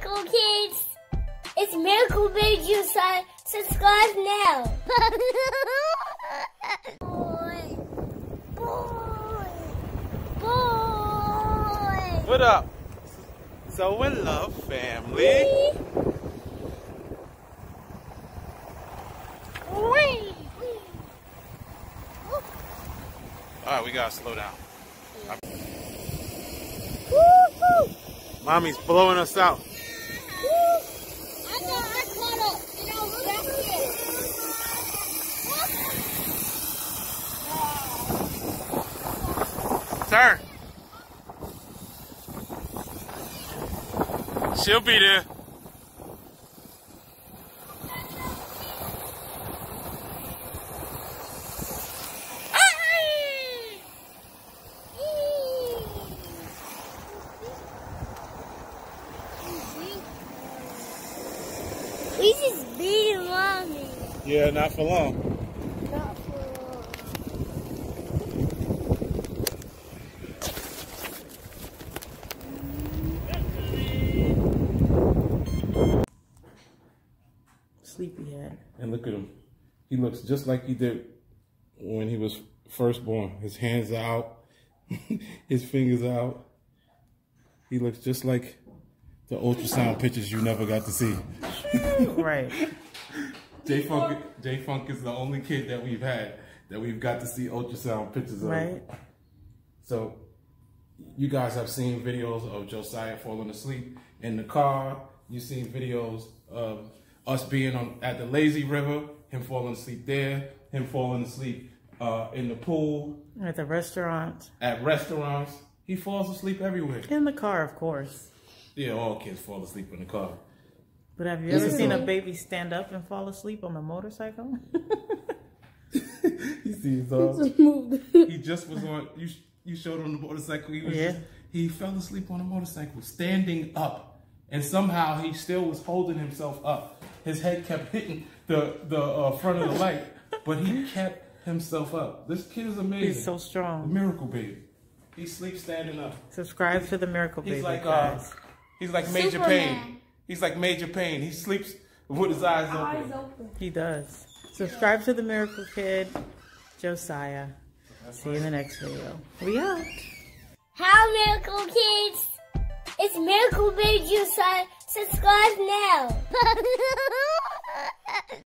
Miracle Kids! It's Miracle Baby Josiah. Subscribe now. Boy. Boy. Boy. What up? So in love, family. All right, we gotta slow down. Mommy's blowing us out. I caught up. And I was back Turn. She'll be there. We just beating Mommy. Yeah, not for long. Not for long. Sleepyhead. And look at him. He looks just like he did when he was first born. His hands out, his fingers out. He looks just like the ultrasound pictures you never got to see. Right. J-Funk is the only kid that we've had that we've got to see ultrasound pictures of. Right. So you guys have seen videos of Josiah falling asleep in the car. You've seen videos of us being at the lazy river, him falling asleep there, him falling asleep in the pool. At the restaurant. At restaurants. He falls asleep everywhere. In the car, of course. Yeah, all kids fall asleep in the car. But have you ever seen a baby stand up and fall asleep on a motorcycle? You see his arms? He just was on, you showed him the motorcycle. He fell asleep on a motorcycle, standing up. And somehow he still was holding himself up. His head kept hitting the front of the light, but he kept himself up. This kid is amazing. He's so strong. The Miracle Baby. He sleeps standing up. Subscribe to the Miracle Baby, guys. He's like Major Payne. He's like Major Payne. He sleeps with his eyes open. He does. Subscribe to the Miracle Kid, Josiah. See you in the next video. We out. Hi, Miracle Kids. It's Miracle Baby Josiah. Subscribe now.